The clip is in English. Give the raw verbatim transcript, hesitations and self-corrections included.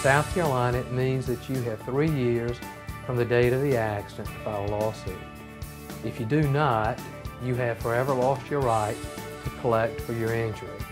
South Carolina, it means that you have three years from the date of the accident to file a lawsuit. If you do not, you have forever lost your right to collect for your injury.